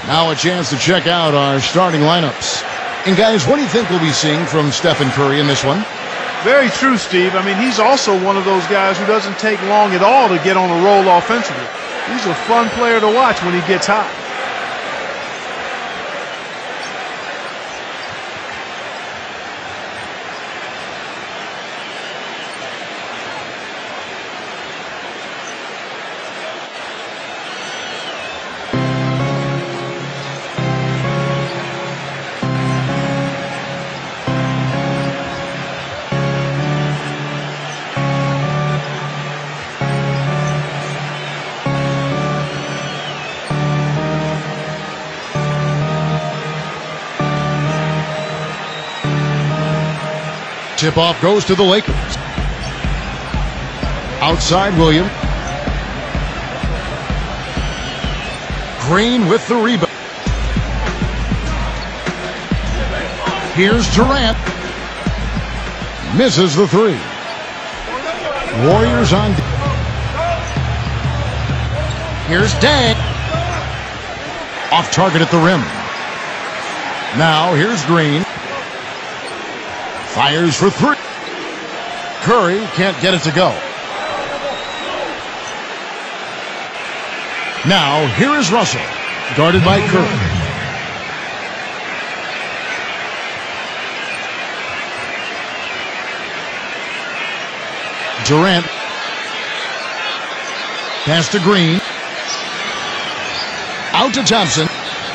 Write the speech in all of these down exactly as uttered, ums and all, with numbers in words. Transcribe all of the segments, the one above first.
Now a chance to check out our starting lineups. And guys, what do you think we'll be seeing from Stephen Curry in this one? Very true, Steve. I mean, he's also one of those guys who doesn't take long at all to get on a roll offensively. He's a fun player to watch when he gets hot. Tip-off goes to the Lakers. Outside, Williams. Green with the rebound. Here's Durant. Misses the three. Warriors on. Here's Dang. Off target at the rim. Now here's Green. Fires for three. Curry can't get it to go. Now, here is Russell, guarded by Curry. Durant. Pass to Green. Out to Thompson.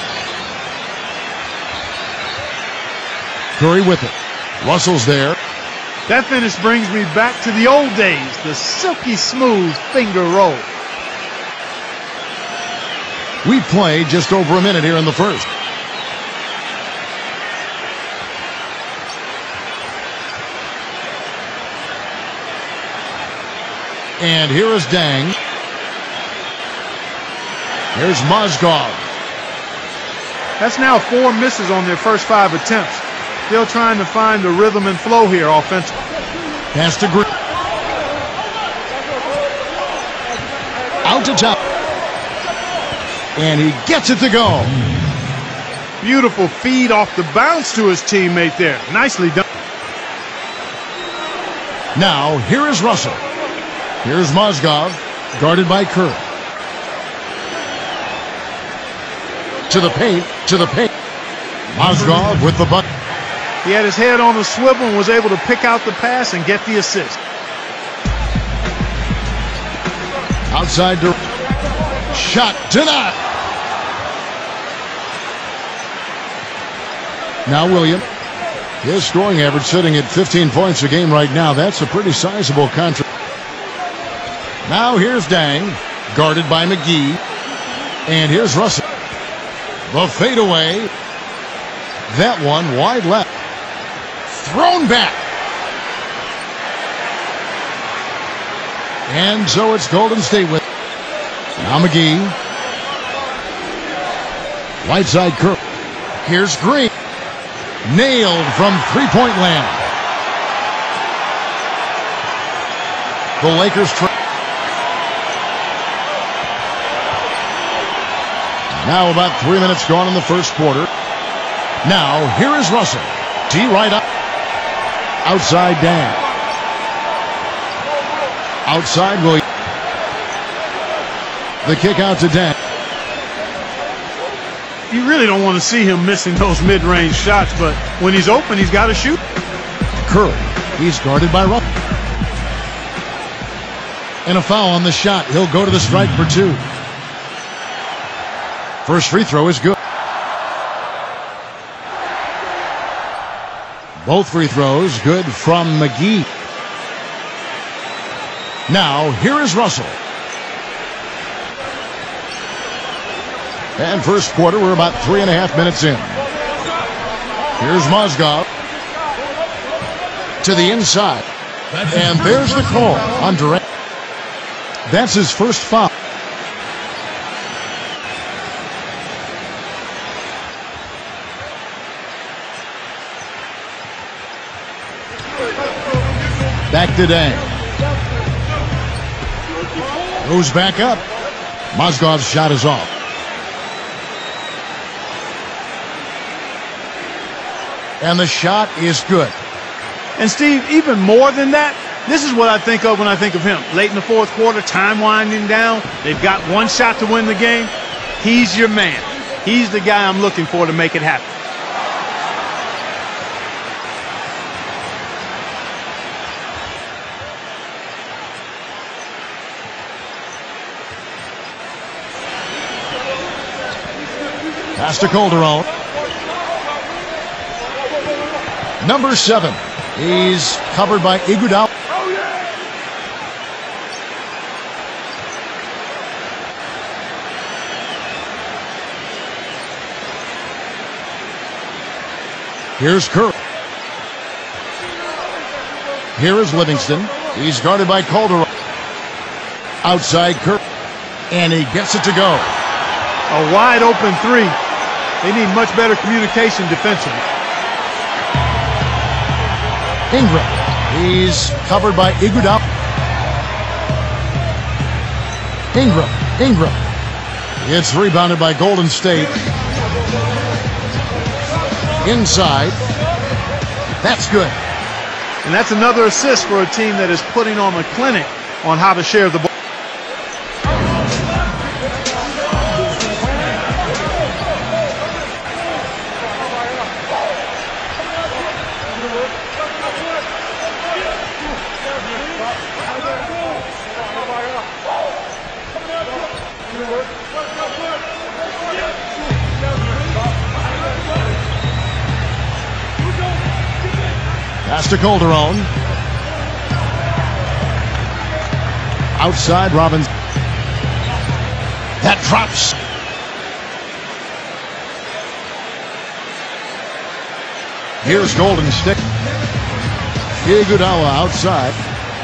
Curry with it. Russell's there. That finish brings me back to the old days, the silky smooth finger roll. We played just over a minute here in the first. And here is Dang. Here's Mozgov. That's now four misses on their first five attempts. Still trying to find the rhythm and flow here offensively. Pass to Green. Out to top. And he gets it to go. Beautiful feed off the bounce to his teammate there. Nicely done. Now, here is Russell. Here's Mozgov, guarded by Curry. To the paint, to the paint. Mozgov with the bucket. He had his head on the swivel and was able to pick out the pass and get the assist. Outside to shot denied. Now Williams. His scoring average sitting at fifteen points a game right now. That's a pretty sizable contract. Now here's Dang, guarded by McGee. And here's Russell. The fadeaway. That one wide left. Thrown back. And so it's Golden State with now McGee. Right side Curry. Here's Green. Nailed from three-point land. The Lakers try. Now about three minutes gone in the first quarter. Now here is Russell. D right up. Outside Dang. Outside Williams. The kick out to Dang. You really don't want to see him missing those mid-range shots, but when he's open, he's got to shoot. Curry. He's guarded by Russell. And a foul on the shot. He'll go to the strike for two. First free throw is good. Both free throws good from McGee. Now, here is Russell. And first quarter, we're about three and a half minutes in. Here's Mozgov. To the inside. And there's the call on Durant. That's his first foul. Back to Dang. Goes back up. Mozgov's shot is off. And the shot is good. And, Steve, even more than that, this is what I think of when I think of him. Late in the fourth quarter, time winding down. They've got one shot to win the game. He's your man. He's the guy I'm looking for to make it happen. Pass to Calderon. Number seven. He's covered by Iguodala. Here's Curry. Here is Livingston. He's guarded by Calderon. Outside Curry. And he gets it to go. A wide open three. They need much better communication defensively. Ingram. He's covered by Iguodala. Ingram. Ingram. It's rebounded by Golden State. Inside. That's good. And that's another assist for a team that is putting on a clinic on how to share the ball. Pass to Calderon. Outside Robbins. That drops. Here's Golden State. Iguodala outside.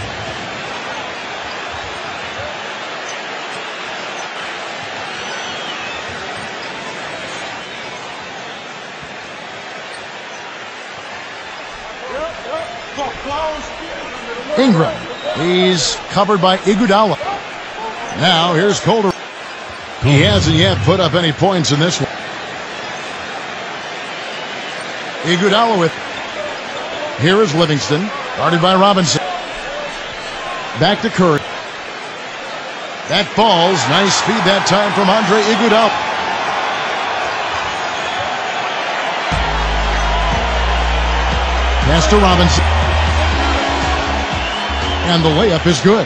Ingram. He's covered by Iguodala. Now here's Calderon. He hasn't yet put up any points in this one. Iguodala with. Here is Livingston, guarded by Robinson. Back to Curry. That falls. Nice speed that time from Andre Iguodala. Pass to Robinson. And the layup is good.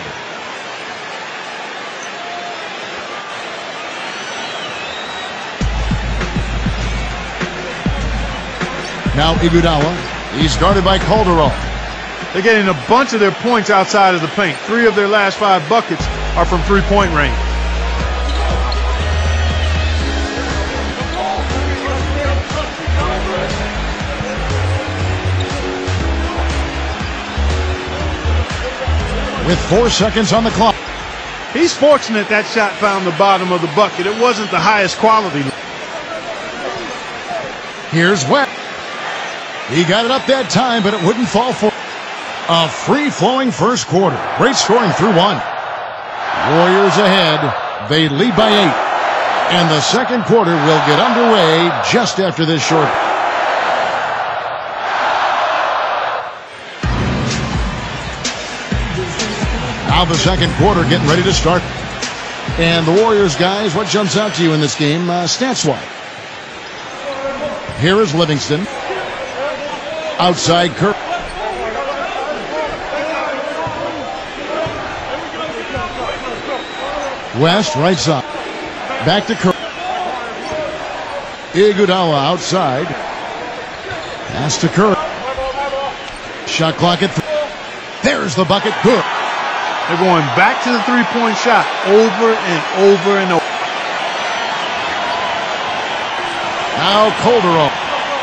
Now Iguodala. He's guarded by Calderon. They're getting a bunch of their points outside of the paint. Three of their last five buckets are from three-point range. With four seconds on the clock. He's fortunate that shot found the bottom of the bucket. It wasn't the highest quality. Here's Webb. He got it up that time, but it wouldn't fall for a free-flowing first quarter. Great scoring through one. Warriors ahead. They lead by eight. And the second quarter will get underway just after this short. Now the second quarter getting ready to start. And the Warriors, guys, what jumps out to you in this game uh, stats-wise? Here is Livingston. Outside Kirk. West, right side. Back to Kirk. Iguodala outside. Pass to Kirk. Shot clock at three. There's the bucket. Good. They're going back to the three-point shot over and over and over. Now Calderon.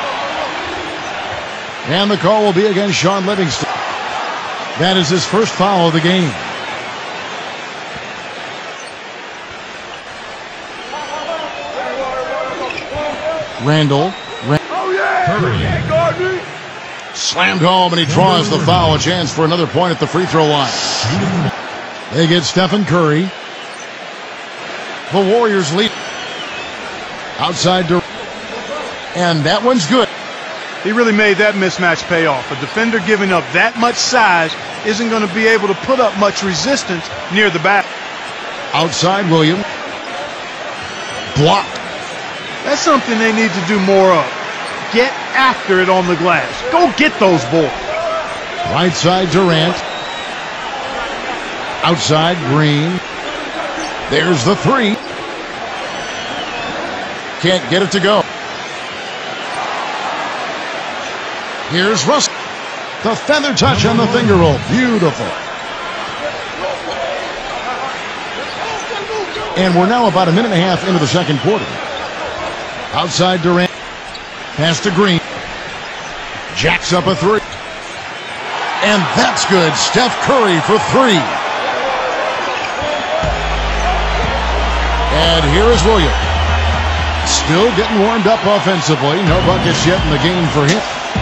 And the call will be against Sean Livingston. That is his first foul of the game. Randall. Oh, yeah. Slammed home, and he draws the foul. A chance for another point at the free throw line. They get Stephen Curry. The Warriors lead. Outside Durant. And that one's good. He really made that mismatch pay off. A defender giving up that much size isn't going to be able to put up much resistance near the back. Outside Williams. Block. That's something they need to do more of. Get after it on the glass. Go get those balls. Right side Durant. Outside Green. There's the three. Can't get it to go. Here's Russell. The feather touch on the finger roll. Beautiful. And we're now about a minute and a half into the second quarter. Outside Durant. Pass to Green. Jacks up a three. And that's good. Steph Curry for three. And here is Williams. Still getting warmed up offensively. No buckets yet in the game for him.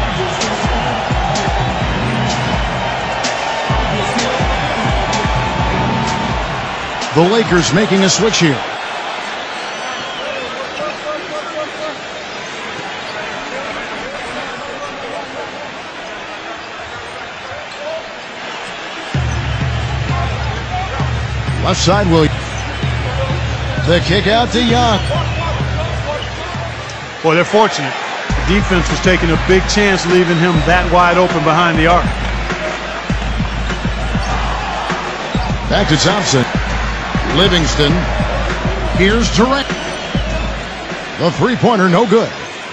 The Lakers making a switch here. Left side Williams. The kick out to Young. Boy, they're fortunate. The defense was taking a big chance leaving him that wide open behind the arc. Back to Thompson. Livingston. Here's Durant. The three-pointer, no good.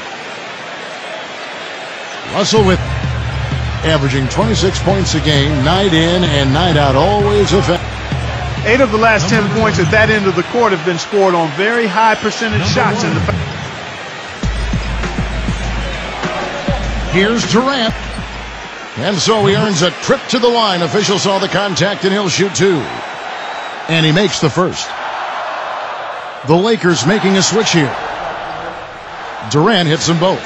Russell with averaging twenty-six points a game, night in and night out, always effective. Eight of the last ten points at that end of the court have been scored on very high percentage shots in the. Here's Durant. And so he earns a trip to the line. Official saw the contact and he'll shoot two. And he makes the first. The Lakers making a switch here. Durant hits them both.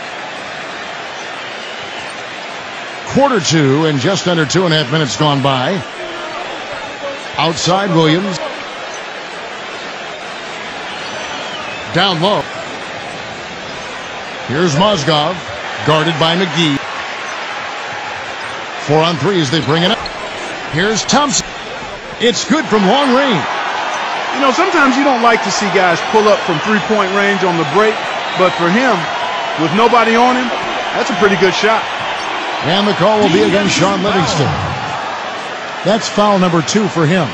Quarter two and just under two and a half minutes gone by. Outside Williams. Down low. Here's Mozgov. Guarded by McGee. Four on three as they bring it up. Here's Thompson. It's good from long range. You know, sometimes you don't like to see guys pull up from three-point range on the break, but for him, with nobody on him, that's a pretty good shot. And the call will be against Sean Livingston. That's foul number two for him.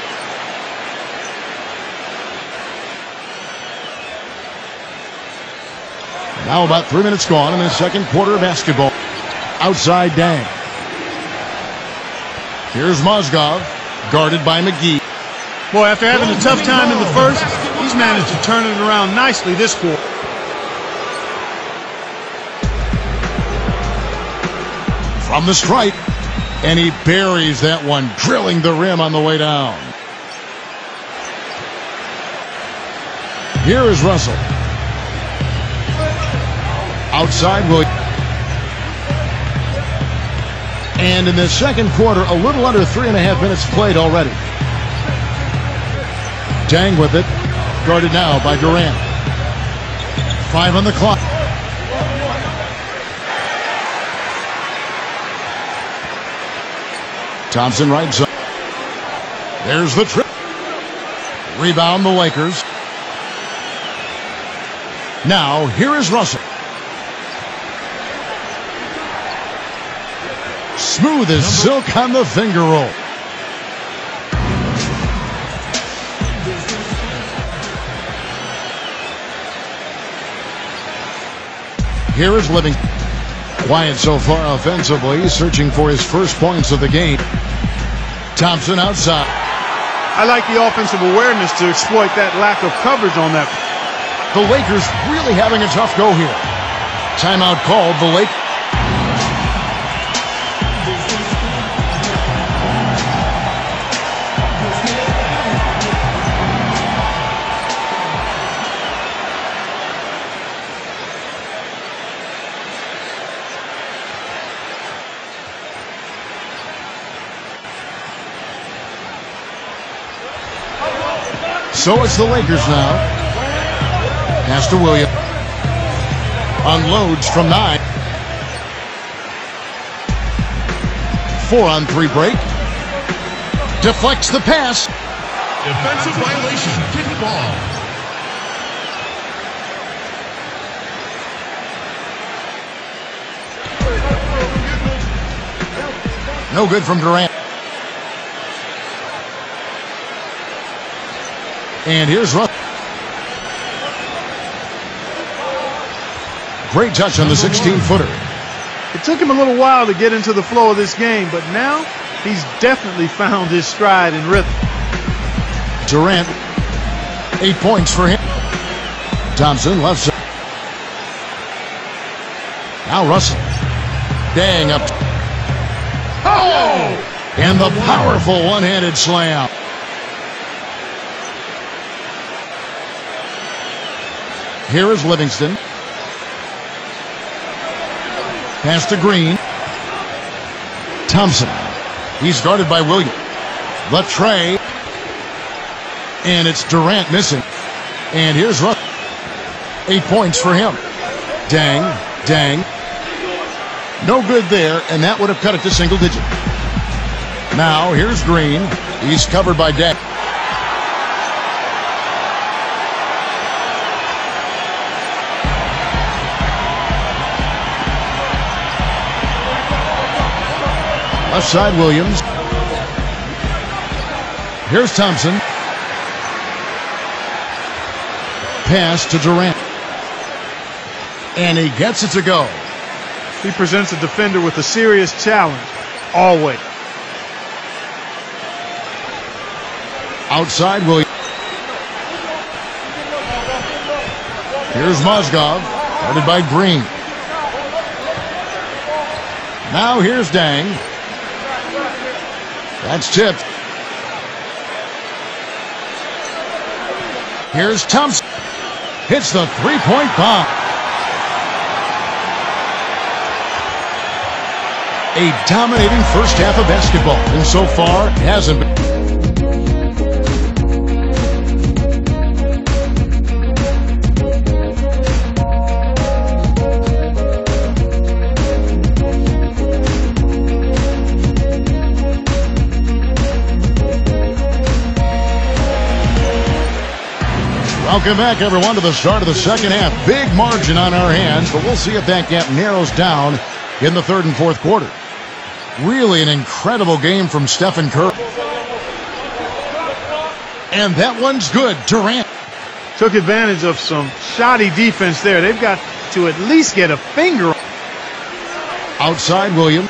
Now about three minutes gone in the second quarter of basketball. Outside Dang. Here's Mozgov, guarded by McGee. Boy, after having a tough time in the first, he's managed to turn it around nicely this quarter. From the stripe, and he buries that one, drilling the rim on the way down. Here is Russell. Outside Williams. And in the second quarter, a little under three and a half minutes played already. Dang with it. Guarded now by Durant. Five on the clock. Thompson right side. There's the trip. Rebound the Lakers. Now, here is Russell. Smooth as silk on the finger roll. Here is Livingston. Quiet so far offensively, searching for his first points of the game. Thompson outside. I like the offensive awareness to exploit that lack of coverage on that. The Lakers really having a tough go here. Timeout called. The Lakers. So it's the Lakers now. Pass to Williams. Unloads from nine. Four on three break. Deflects the pass. Defensive violation, kickball. No good from Durant. And here's Russ. Great touch on the sixteen-footer. It took him a little while to get into the flow of this game, but now he's definitely found his stride and rhythm. Durant, eight points for him. Thompson left side. Now Russell. Dang up. Oh! And the powerful one-handed slam. Here is Livingston. Pass to Green. Thompson. He's guarded by Williams. Latre. And it's Durant missing. And here's Russ. Eight points for him. Dang. Dang. No good there, and that would have cut it to single digit. Now here's Green. He's covered by Dang. Left side, Williams. Here's Thompson. Pass to Durant. And he gets it to go. He presents a defender with a serious challenge, always. Outside, Williams. Here's Mozgov, guarded by Green. Now here's Dang. That's tipped. Here's Thompson. Hits the three-point bomb. A dominating first half of basketball, and so far it hasn't been. Welcome back, everyone, to the start of the second half. Big margin on our hands, but we'll see if that gap narrows down in the third and fourth quarter. Really an incredible game from Stephen Curry. And that one's good. Durant took advantage of some shoddy defense there. They've got to at least get a finger. Outside, Williams.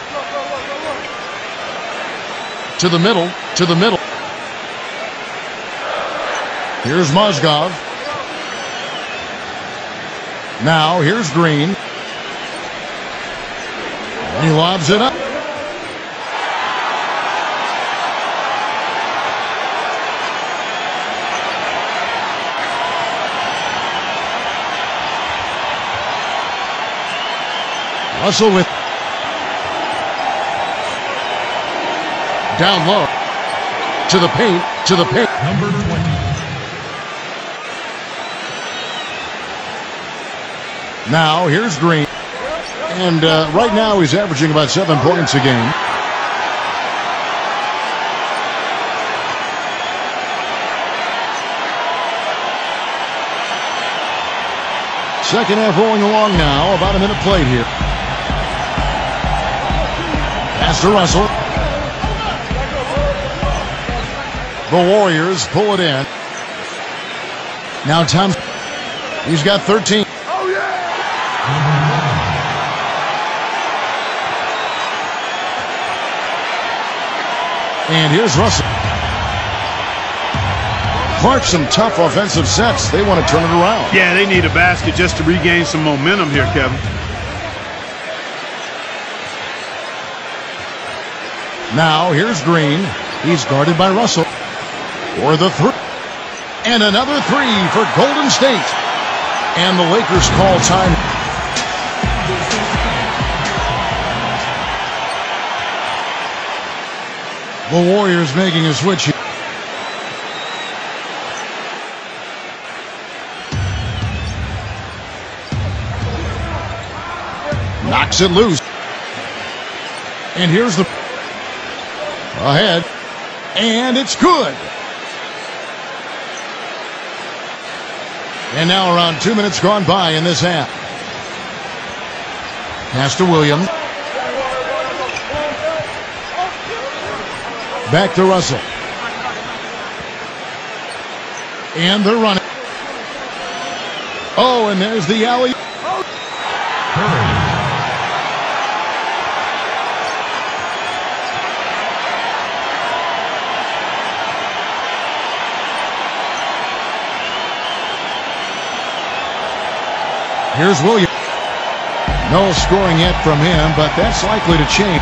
To the middle, to the middle. Here's Mozgov. Now, here's Green. And he lobs it up. Russell with down low to the paint, to the paint. Number twenty. Now here's Green, and uh, right now he's averaging about seven points a game. Second half rolling along now, about a minute played here. Pass to Russell. The Warriors pull it in. Now Thompson. He's got thirteen. Oh, yeah! And here's Russell. Clark, some tough offensive sets. They want to turn it around. Yeah, they need a basket just to regain some momentum here, Kevin. Now here's Green. He's guarded by Russell. For the three. And another three for Golden State. And the Lakers call time. The Warriors making a switch here. Knocks it loose. And here's the Ahead. And it's good. And now around two minutes gone by in this half. Pass to Williams. Back to Russell. And they're running. Oh, and there's the alley. Here's Williams. No scoring yet from him, but that's likely to change.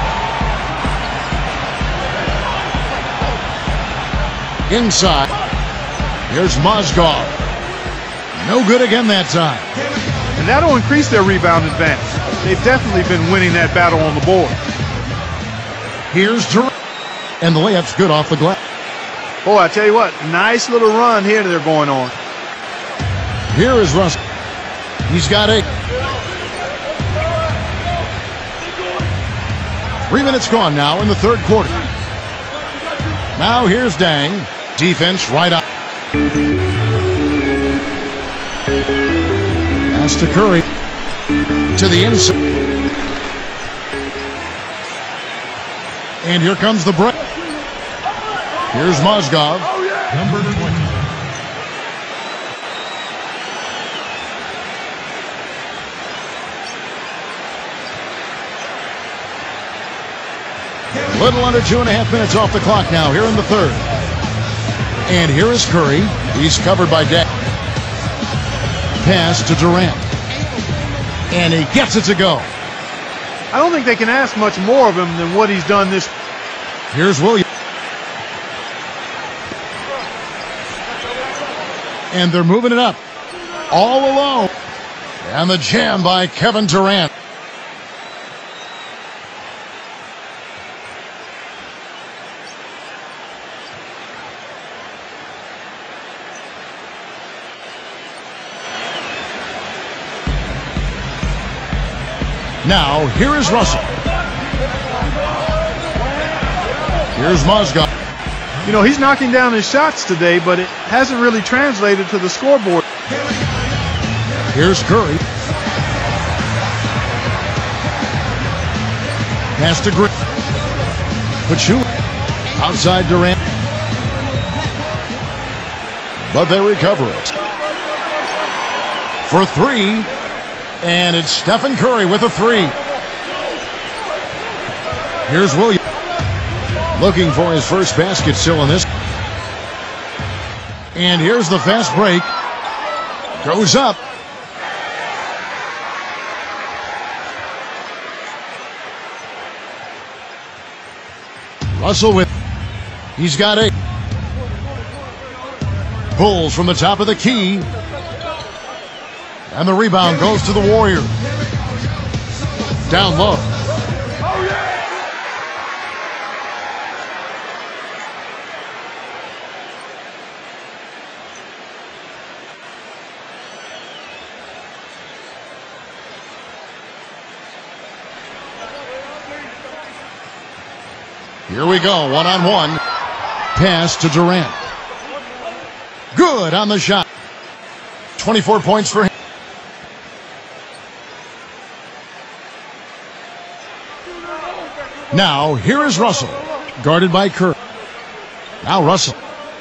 Inside. Here's Mozgov. No good again that time. And that'll increase their rebound advantage. They've definitely been winning that battle on the board. Here's Durant. And the layup's good off the glass. Boy, I tell you what, nice little run here they're going on. Here is Russell. He's got eight. Three minutes gone now in the third quarter. Now here's Dang. Defense right up. Pass to Curry. To the inside. And here comes the break. Here's Mozgov. Number twenty. Little under two and a half minutes off the clock now here in the third. And here is Curry. He's covered by Dak. Pass to Durant. And he gets it to go. I don't think they can ask much more of him than what he's done this. Here's Williams. And they're moving it up. All alone. And the jam by Kevin Durant. Now, here is Russell. Here's Mozgov. You know, he's knocking down his shots today, but it hasn't really translated to the scoreboard. Here's Curry. Pass to Green. Pachulia. Outside Durant. But they recover it. For three. And it's Stephen Curry with a three. Here's Williams. Looking for his first basket still in this. And here's the fast break. Goes up. Russell with. He's got eight. Pulls from the top of the key. And the rebound goes to the Warriors. Down low. Here we go, one-on-one. Pass to Durant. Good on the shot. twenty-four points for him. Now, here is Russell, guarded by Curry. Now Russell.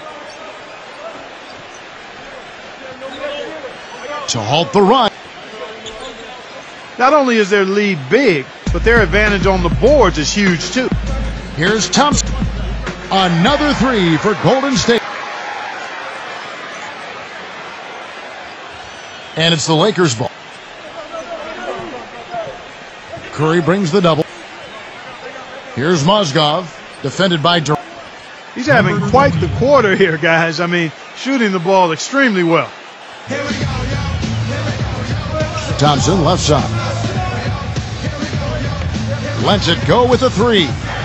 To halt the run. Not only is their lead big, but their advantage on the boards is huge, too. Here's Thompson. Another three for Golden State. And it's the Lakers' ball. Curry brings the double. Here's Mozgov, defended by Durant. He's having quite the quarter here, guys. I mean, shooting the ball extremely well. Thompson, left side. Lets it go with a three.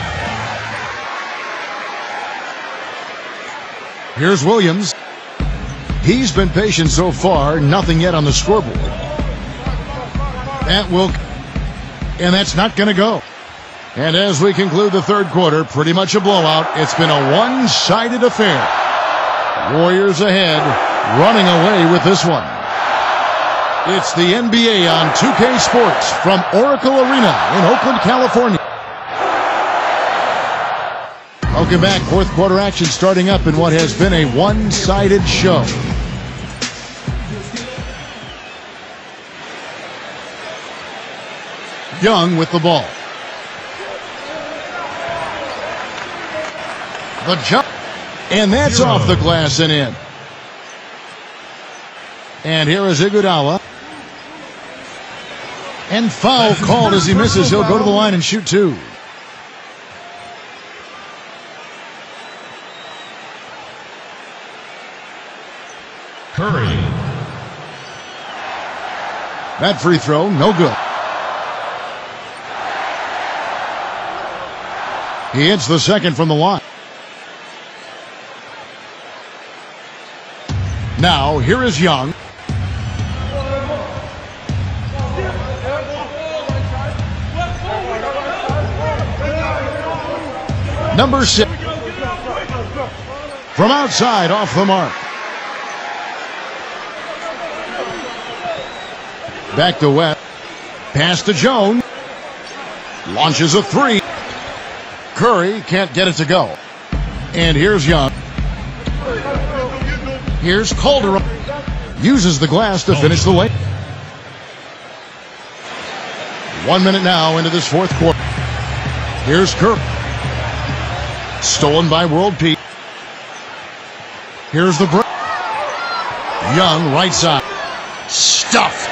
Here's Williams. He's been patient so far, nothing yet on the scoreboard. That will, and that's not going to go. And as we conclude the third quarter, pretty much a blowout. It's been a one-sided affair. Warriors ahead, running away with this one. It's the N B A on two K Sports from Oracle Arena in Oakland, California. Welcome back. Fourth quarter action starting up in what has been a one-sided show. Young with the ball. The jump. And that's Zero. Off the glass and in. And here is Iguodala. And foul called as he misses. He'll go to the line and shoot two. Curry. That free throw, no good. He hits the second from the line. Now, here is Young. Number six. From outside, off the mark. Back to West. Pass to Jones. Launches a three. Curry can't get it to go. And here's Young. Here's Calderon. Uses the glass to finish the lane. One minute now into this fourth quarter. Here's Curry. Stolen by World Peace. Here's the break. Young, right side. Stuffed.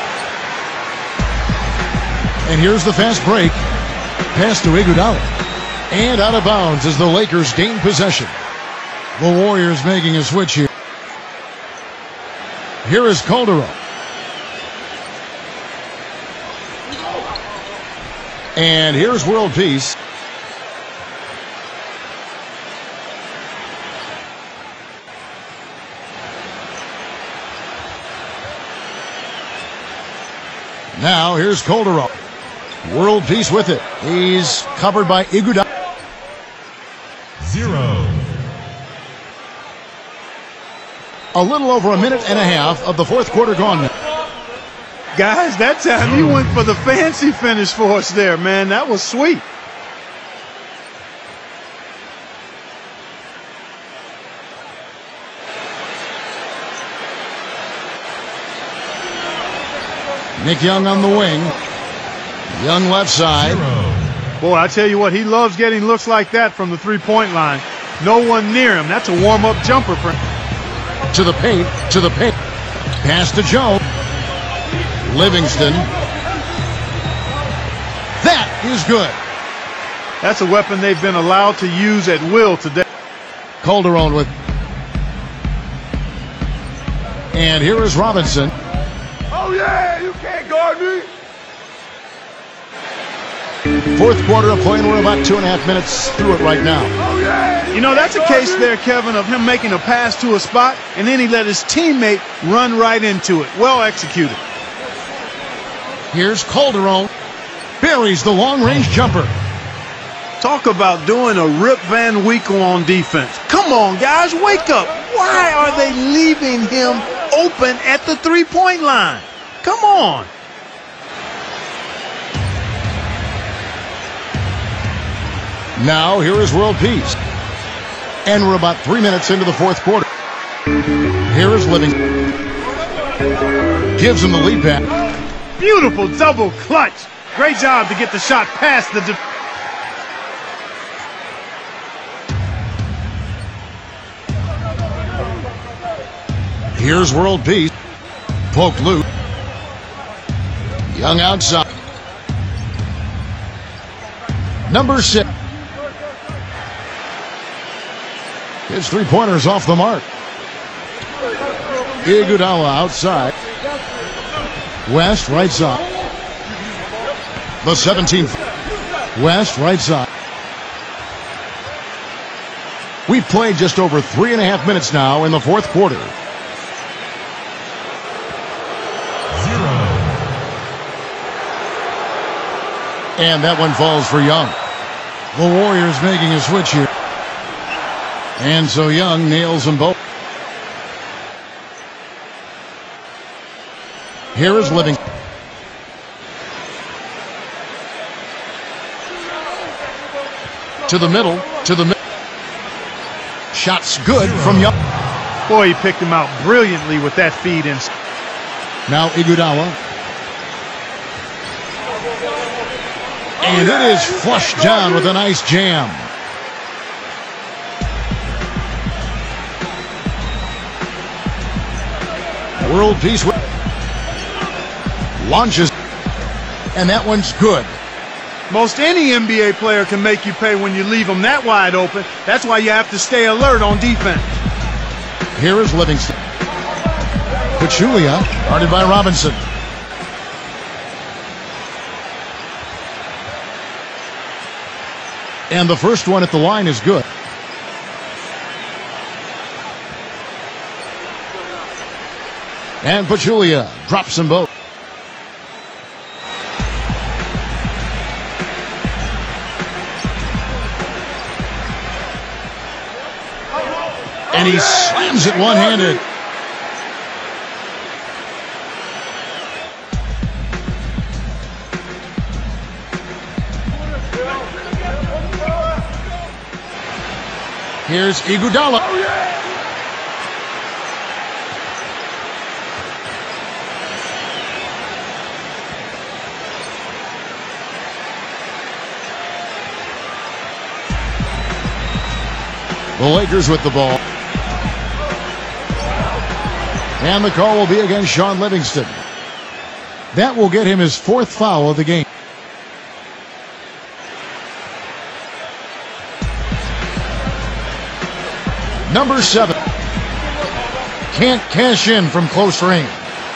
And here's the fast break. Pass to Iguodala. And out of bounds as the Lakers gain possession. The Warriors making a switch here. Here is Calderon. And here's World Peace. Now here's Calderon. World Peace with it. He's covered by Iguodala. Zero. A little over a minute and a half of the fourth quarter gone now. Guys, that time you went for the fancy finish for us there, man. That was sweet. Nick Young on the wing. Young left side. Zero. Boy, I tell you what, he loves getting looks like that from the three-point line. No one near him. That's a warm-up jumper for him. To the paint, to the paint. Pass to Jones. Livingston. That is good. That's a weapon they've been allowed to use at will today. Calderon with. And here is Robinson. Oh, yeah, you can't guard me. Fourth quarter of play, and we're about two and a half minutes through it right now. Oh, yeah. You know, that's a case there, Kevin, of him making a pass to a spot, and then he let his teammate run right into it. Well executed. Here's Calderon. Buries the long-range jumper. Talk about doing a Rip Van Winkle on defense. Come on, guys, wake up. Why are they leaving him open at the three-point line? Come on. Now, here is World Peace. And we're about three minutes into the fourth quarter. Here is Livingston. Gives him the lead pass. Beautiful double clutch. Great job to get the shot past the defense. Here's World Peace. Poked loose. Young outside. Number six. His three-pointers off the mark. Iguodala outside. West right side. The seventeenth. West right side. We've played just over three and a half minutes now in the fourth quarter. Zero. And that one falls for Young. The Warriors making a switch here. And so Young nails them both. Here is Livingston. To the middle, to the middle. Shots good from Young. Boy, he picked him out brilliantly with that feed in. Now Iguodala. And it is flushed down with a nice jam. World Peace launches. And that one's good. Most any N B A player can make you pay when you leave them that wide open. That's why you have to stay alert on defense. Here is Livingston. Pachulia, guarded by Robinson. And the first one at the line is good. And Pachulia drops them both. And he slams it one-handed. Here's Iguodala. Oh, yeah. The Lakers with the ball. And the call will be against Shaun Livingston. That will get him his fourth foul of the game. Number seven. Can't cash in from close range.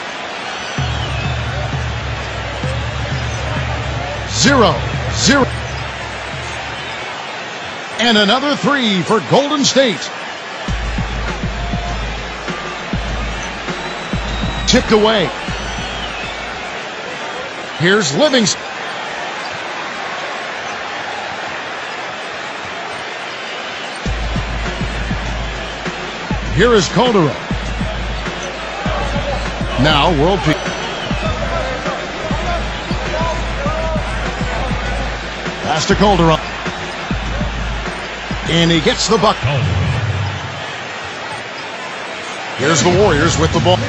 Zero. Zero. And another three for Golden State. Tipped away. Here's Livingston. Here is Calderon. Now World Peace. Pass to Calderon. And he gets the bucket. Here's the Warriors with the ball.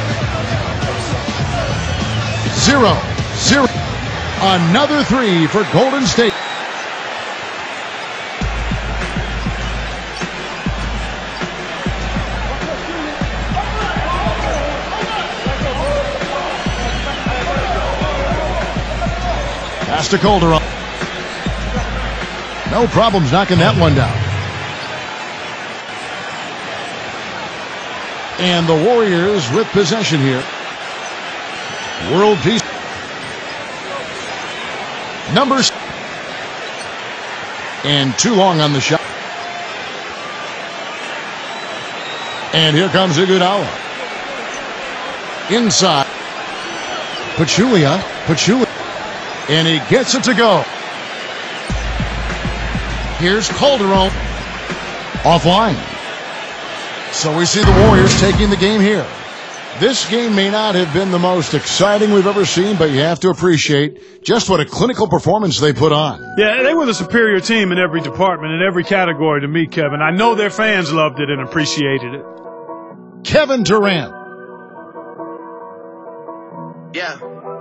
Zero. Zero. Another three for Golden State. Pass to Calderon. No problems knocking that one down. And the Warriors with possession here. World Peace. Numbers. And too long on the shot. And here comes Iguodala. Inside. Pachulia. Pachulia. And he gets it to go. Here's Calderon. Offline. So we see the Warriors taking the game here. This game may not have been the most exciting we've ever seen, but you have to appreciate just what a clinical performance they put on. Yeah, they were the superior team in every department, in every category to me, Kevin. I know their fans loved it and appreciated it. Kevin Durant. Yeah.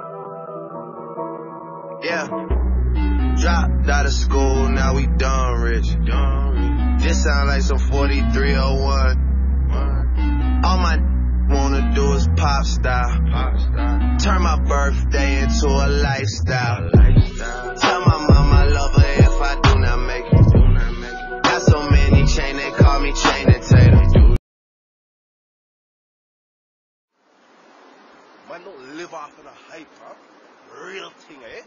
Yeah. Dropped out of school, now we done rich. This sound like some forty-three oh one. All my wanna do is pop style. Turn my birthday into a lifestyle. Tell my mama I love her if I do not make it. Got so many chain, they call me chain and tater. Might not live off of the hype, huh? Real thing, eh?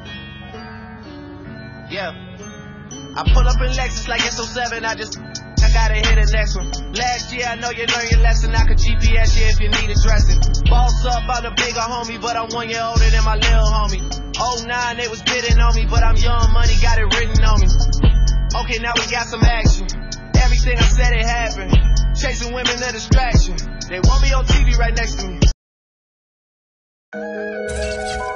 Yeah. I pull up in Lexus like it's oh seven. I just I gotta hit the next one. Last year, I know you learned your lesson. I could G P S you if you need addressing. Boss up, I'm the bigger homie, but I'm one year older than my little homie. oh nine, they was bidding on me, but I'm young money, got it written on me. Okay, now we got some action. Everything I said, it happened. Chasing women, a distraction. They want me on T V right next to me.